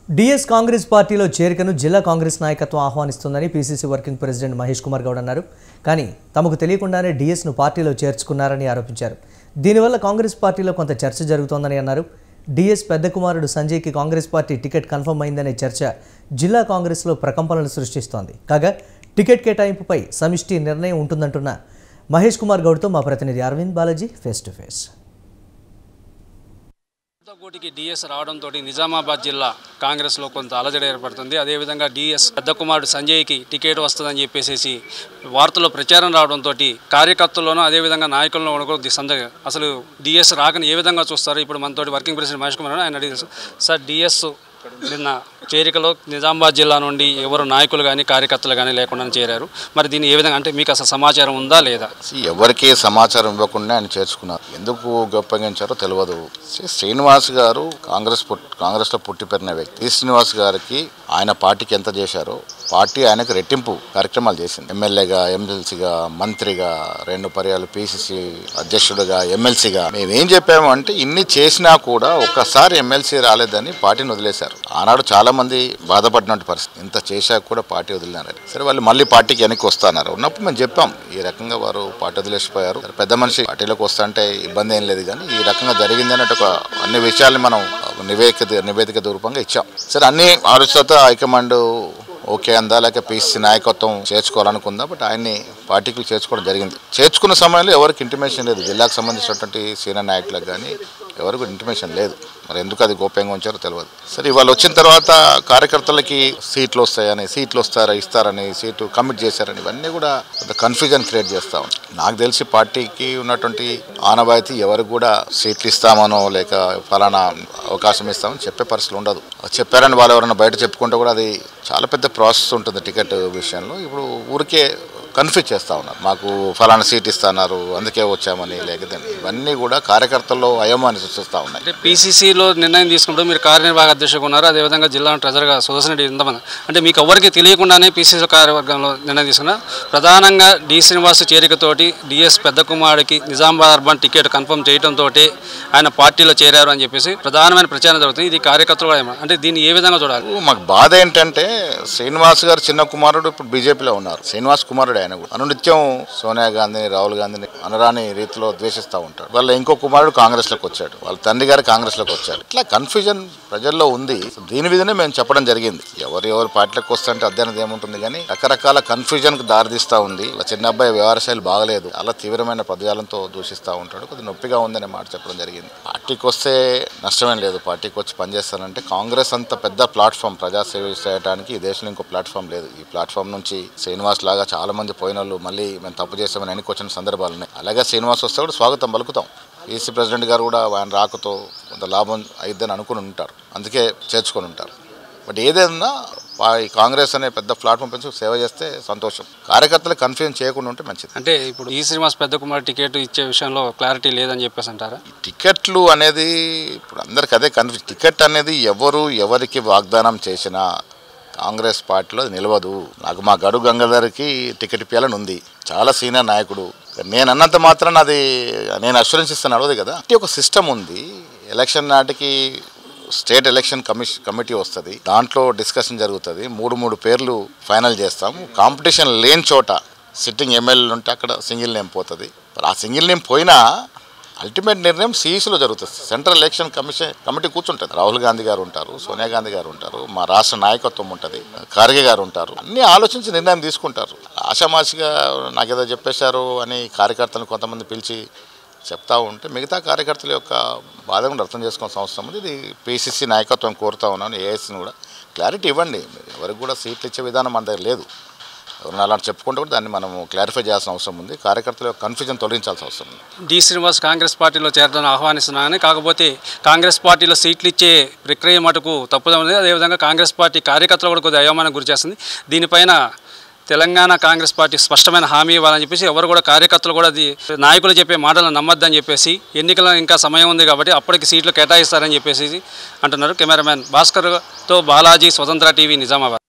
DS Congress పార్టీలో చేరికను జిల్లా కాంగ్రెస్ నాయకత్వం ఆహ్వానిస్తుందని PCC working president Mahesh Kumar Goud అన్నారు. కానీ తమకు తెలియకుండానే డిఎస్ను పార్టీలో చేర్చుకున్నారని ఆరోపించారు. దీనివల్ల కాంగ్రెస్ పార్టీలో కొంత చర్చ జరుగుతోందని అన్నారు. డిఎస్ పెద్ద కుమారుడు సంజయ్కి కాంగ్రెస్ పార్టీ టికెట్ కన్ఫర్మ్ అయిందనే చర్చ జిల్లా కాంగ్రెస్లో ప్రకంపనలు సృష్టిస్తోంది. కాగా టికెట్ కేటాయింపుపై సమిష్టి నిర్ణయం ఉంటుందంటున్న మహేష్ కుమార్ గౌడ్తో మా ప్రతినిధి Aravind Balaji face to face. కోటికి డిఎస్ రావడంతో నిజామాబాద్ జిల్లా కాంగ్రెస్లో కొంత అలజడి ఏర్పడుతుంది. అదేవిధంగా డిఎస్ పెద్ద కుమారుడు సంజయ్కి టికెట్ వస్తుందని చెప్పేసి వార్తల్లో ప్రచారం రావడంతో కార్యకర్తల్లోనూ అదేవిధంగా నాయకులను కూడా సందేహం. అసలు డిఎస్ రాకని ఏ విధంగా చూస్తారు? ఇప్పుడు మనతోటి వర్కింగ్ ప్రెసిడెంట్ మహేష్ కుమార్ ఆయన అడిగారు. సార్, డిఎస్ నిన్న చేరికలో నిజామాబాద్ జిల్లా నుండి ఎవరు నాయకులు కానీ కార్యకర్తలు కానీ లేకుండా చేరారు. మరి దీన్ని ఏ విధంగా, అంటే మీకు అసలు సమాచారం ఉందా లేదా? ఎవరికి సమాచారం ఇవ్వకుండా ఆయన చేర్చుకున్నారు. ఎందుకు గొప్పగించారో తెలియదు. శ్రీనివాస్ గారు కాంగ్రెస్లో పుట్టి పెరిగిన వ్యక్తి. శ్రీనివాస్ గారికి ఆయన పార్టీకి ఎంత చేశారో పార్టీ ఆయనకు రెట్టింపు కార్యక్రమాలు చేసింది. ఎమ్మెల్యేగా, ఎమ్మెల్సీగా, మంత్రిగా, 2 పర్యాలు పీసీసీ అధ్యక్షుడిగా, ఎమ్మెల్సీగా. మేమేం చెప్పాము అంటే ఇన్ని చేసినా కూడా ఒక్కసారి ఎమ్మెల్సీ రాలేదని పార్టీని వదిలేశారు. ఆనాడు చాలా మంది బాధపడినట్టు పరిస్థితి. ఇంత చేశాక కూడా పార్టీ వదిలినారని. సరే, వాళ్ళు మళ్ళీ పార్టీకి వెనక్కి వస్తున్నారు. ఉన్నప్పుడు మేము చెప్పాం ఈ రకంగా వారు పార్టీ వదిలేసిపోయారు. పెద్ద మనిషి పార్టీలోకి వస్తా అంటే ఇబ్బంది ఏం లేదు, కానీ ఈ రకంగా జరిగింది అన్నట్టు ఒక అన్ని విషయాల్ని మనం నివేదిక రూపంగా ఇచ్చాం. సరే, అన్ని ఆలోచనతో హైకమాండ్ ఓకే అందా, లేక పీసీ నాయకత్వం చేర్చుకోవాలనుకుందా. బట్ ఆయన్ని పార్టీకి చేర్చుకోవడం జరిగింది. చేర్చుకున్న సమయంలో ఎవరికి ఇంటిమేషన్ లేదు. జిల్లాకు సంబంధించినటువంటి సీనియర్ నాయకులకు కానీ ఎవరికి ఇంటిమేషన్ లేదు. మరి ఎందుకు అది గోప్యంగా ఉంచారో తెలియదు. సరే, ఇవాళ వచ్చిన తర్వాత కార్యకర్తలకి సీట్లు వస్తాయని, సీట్లు ఇస్తారని, సీటు కమిట్ చేశారని ఇవన్నీ కూడా కన్ఫ్యూజన్ క్రియేట్ చేస్తా ఉంది. నాకు తెలిసి పార్టీకి ఉన్నటువంటి ఆనవాయితీ ఎవరికి కూడా సీట్లు ఇస్తామనో లేక ఫలానా అవకాశం ఇస్తామని చెప్పే పరిస్థితులు ఉండదు. చెప్పారని వాళ్ళు ఎవరైనా బయట చెప్పుకుంటే కూడా అది చాలా పెద్ద ప్రాసెస్ ఉంటుంది టికెట్ విషయంలో. ఇప్పుడు ఊరికే కన్ఫ్యూజ్ చేస్తూ ఉన్నారు. మాకు ఫలానా సీట్ ఇస్తున్నారు అందుకే వచ్చామని, లేకపోతే ఇవన్నీ కూడా కార్యకర్తల్లో అయోమాన్ని సృష్టిస్తూ ఉన్నాయి. అంటే పీసీసీలో నిర్ణయం తీసుకుంటూ మీరు కార్యనిర్వాహక అధ్యక్షుడు ఉన్నారు, అదేవిధంగా జిల్లా ట్రెజరర్గా సుదర్శన్ రెడ్డి ఇంతమంది, అంటే మీకు ఎవరికి తెలియకుండానే పీసీసీ కార్యవర్గంలో నిర్ణయం తీసుకున్నారు. ప్రధానంగా డి శ్రీనివాస్ చేరికతోటి డిఎస్ పెద్ద కుమారుడికి నిజామాబాద్ అర్బన్ టికెట్ కన్ఫర్మ్ చేయడంతో ఆయన పార్టీలో చేరారు అని చెప్పేసి ప్రధానమైన ప్రచారం జరుగుతుంది. ఇది కార్యకర్తలు కూడా, అంటే దీన్ని ఏ విధంగా చూడాలి? మాకు బాధ ఏంటంటే శ్రీనివాస్ గారు చిన్న కుమారుడు ఇప్పుడు బీజేపీలో ఉన్నారు. శ్రీనివాస్ కుమారుడు ఆయన కూడా అనునిత్యం సోనియా గాంధీని, రాహుల్ గాంధీని అనరాని రీతిలో ద్వేషిస్తూ ఉంటాడు. వాళ్ళ ఇంకో కుమారుడు కాంగ్రెస్లోకి వచ్చాడు, వాళ్ళ తండ్రి గారు కాంగ్రెస్లోకి వచ్చాడు. ఇట్లా కన్ఫ్యూజన్ ప్రజల్లో ఉంది. దీని మీదనే మేము చెప్పడం జరిగింది. ఎవరు పార్టీలోకి వస్తుంటే అధ్యయనం ఏముంటుంది, కానీ రకరకాల కన్ఫ్యూజన్కి దారితీస్తూ ఉంది. వాళ్ళ చిన్న అబ్బాయి వ్యవహార శైలి బాగలేదు, అలా తీవ్రమైన పదజాలంతో దూషిస్తూ ఉంటాడు. కొద్దిగా నొప్పిగా ఉందనే మాట చెప్పడం జరిగింది. పార్టీకి వస్తే నష్టమేం లేదు. పార్టీకి వచ్చి పనిచేస్తానంటే కాంగ్రెస్ అంత పెద్ద ప్లాట్ఫామ్, ప్రజాసేవ చేయడానికి ఈ దేశంలో ఇంకో ప్లాట్ఫామ్ లేదు. ఈ ప్లాట్ఫామ్ నుంచి శ్రీనివాస్ లాగా చాలా మంది పోయిన వాళ్ళు మళ్ళీ మేము తప్పు చేస్తామని వెనక్కి వచ్చిన సందర్భాలు ఉన్నాయి. అలాగే శ్రీనివాస్ వస్తే కూడా స్వాగతం పలుకుతాం. పీసీ ప్రెసిడెంట్ గారు కూడా ఆయన రాకతో కొంత లాభం అయిద్దని అనుకుని ఉంటారు, అందుకే చేర్చుకొని ఉంటారు. బట్ ఏదైనా కాంగ్రెస్ అనే పెద్ద ప్లాట్ఫామ్ పెంచి సేవ చేస్తే సంతోషం. కార్యకర్తలు కన్ఫ్యూజన్ చేయకుండా ఉంటే మంచిది. అంటే ఇప్పుడు ఈ శ్రీనివాస్ పెద్ద కుమార్ టికెట్ ఇచ్చే విషయంలో క్లారిటీ లేదని చెప్పేసి అంటారా? టికెట్లు అనేది ఇప్పుడు అందరికి అదే కన్ఫ్యూజ్. టికెట్ అనేది ఎవరికి వాగ్దానం చేసినా కాంగ్రెస్ పార్టీలో నిలవదు. నాకు మా గడు గంగాధర్కి టికెట్ ఇప్పాలని ఉంది, చాలా సీనియర్ నాయకుడు. నేను అన్నంత మాత్రం అది నేను అష్యూరెన్స్ ఇస్తాను అడవదు కదా. ఒక సిస్టమ్ ఉంది. ఎలక్షన్ నాటికి స్టేట్ ఎలక్షన్ కమిటీ వస్తుంది, దాంట్లో డిస్కషన్ జరుగుతుంది. 3 పేర్లు ఫైనల్ చేస్తాము. కాంపిటీషన్ లేని చోట సిట్టింగ్ ఎమ్మెల్యేలు ఉంటే అక్కడ సింగిల్ నేమ్ పోతుంది. ఆ సింగిల్ నేమ్ పోయినా అల్టిమేట్ నిర్ణయం సిఈసీలో జరుగుతుంది. సెంట్రల్ ఎలక్షన్ కమిటీ కూర్చుంటుంది. రాహుల్ గాంధీ గారు ఉంటారు, సోనియా గాంధీ గారు ఉంటారు, మా రాష్ట్ర నాయకత్వం ఉంటుంది, ఖర్గే గారు ఉంటారు. అన్నీ ఆలోచించి నిర్ణయం తీసుకుంటారు. ఆషామాషిగా నాకేదో చెప్పేశారు అని కార్యకర్తలను కొంతమంది పిలిచి చెప్తా ఉంటే మిగతా కార్యకర్తల యొక్క బాధ కూడా అర్థం చేసుకోవాల్సిన అవసరం ఉంది. ఇది పీసీసీ నాయకత్వం కోరుతా ఉన్నాను. ఏఐసీని కూడా క్లారిటీ ఇవ్వండి. ఎవరికి కూడా సీట్లు ఇచ్చే విధానం మన దగ్గర లేదు. ఎవరైనా అలాంటి చెప్పుకుంటే కూడా దాన్ని మనం క్లారిఫై చేయాల్సిన అవసరం ఉంది. కార్యకర్తల యొక్క కన్ఫ్యూజన్ తొలగించాల్సిన అవసరం ఉంది. డి శ్రీనివాస్ కాంగ్రెస్ పార్టీలో చేరడానికి ఆహ్వానిస్తున్నానని, కాకపోతే కాంగ్రెస్ పార్టీలో సీట్లు ఇచ్చే ప్రక్రియ మటుకు తప్పుదా ఉంది. అదేవిధంగా కాంగ్రెస్ పార్టీ కార్యకర్తలు కూడా కొద్దిగా అయోమానికి గురి చేస్తుంది. దీనిపైన తెలంగాణ కాంగ్రెస్ పార్టీ స్పష్టమైన హామీ ఇవ్వాలని చెప్పేసి ఎవరు కూడా కార్యకర్తలు కూడా నాయకులు చెప్పే మాటలను నమ్మొద్దని చెప్పేసి, ఎన్నికల ఇంకా సమయం ఉంది కాబట్టి అప్పటికి సీట్లు కేటాయిస్తారని చెప్పేసి అంటున్నారు. కెమెరామ్యాన్ భాస్కర్తో బాలాజీ, స్వతంత్ర టీవీ, నిజామాబాద్.